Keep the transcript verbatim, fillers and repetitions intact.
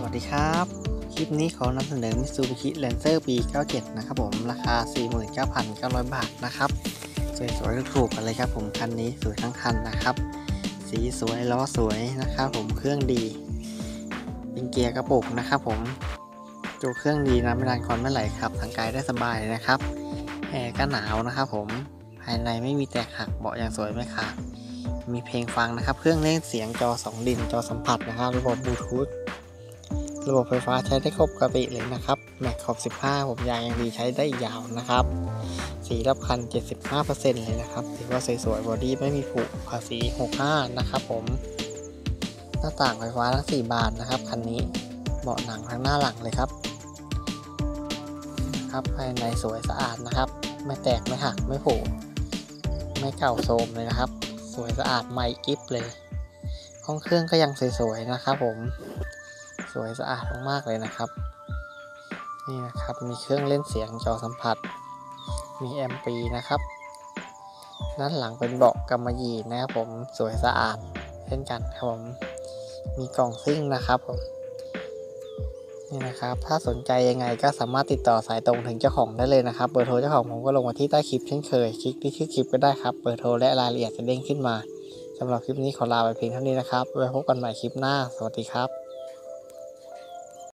วัสดีครับคลิปนี้ขอนำเสนอ Mitsubishi Lancer ปี เก้าสิบเจ็ด นะครับผมราคา สี่หมื่นเก้าพันเก้าร้อย บาทนะครับสวยๆถูกๆกันเลยครับผมคันนี้สวยทั้งคันนะครับสีสวยล้อสวยนะครับผมเครื่องดีเป็นเกียร์กระปุกนะครับผมตัวเครื่องดีนะไม่ดันควันไม่ไหลครับทางไกลได้สบายนะครับแอร์ก็หนาวนะครับผมภายในไม่มีแตกหักเบาะยังสวยไม่ขาดมีเพลงฟังนะครับเครื่องเล่นเสียงจอสองดินจอสัมผัสนะครับระบบบลูทูธระบบไฟฟ้าใช้ได้ครบปกติเลยนะครับแม็กขอบสิบห้าผมยางยังดีใช้ได้ยาวนะครับสีรอบคัน เจ็ดสิบห้าเปอร์เซ็นต์ เลยนะครับถือว่าสวยๆบอดี้ไม่มีผุภาษีหกสิบห้านะครับผมหน้าต่างไฟฟ้าทั้งสี่บานนะครับคันนี้เบาะหนังทั้งหน้าหลังเลยครับครับภายในสวยสะอาดนะครับไม่แตกไม่หักไม่ผุไม่เก่าโทรมเลยนะครับสวยสะอาดใหม่กิ๊บเลยห้องเครื่องก็ยังสวยๆนะครับผมสวยสะอาดมากๆเลยนะครับนี่นะครับมีเครื่องเล่นเสียงจอสัมผัสมีแอมป์ปีนะครับด้านหลังเป็นเบาะกำมะหยี่นะครับผมสวยสะอาดเช่นกันครับผมมีกล่องซิ่งนะครับผมนี่นะครับถ้าสนใจยังไงก็สามารถติดต่อสายตรงถึงเจ้าของได้เลยนะครับเบอร์โทรเจ้าของผมก็ลงมาที่ใต้คลิปเช่นเคยคลิกที่ชื่อคลิปก็ได้ครับเบอร์โทรและรายละเอียดจะเด้งขึ้นมาสำหรับคลิปนี้ขอลาไปเพียงเท่านี้นะครับไว้พบกันใหม่คลิปหน้าสวัสดีครับ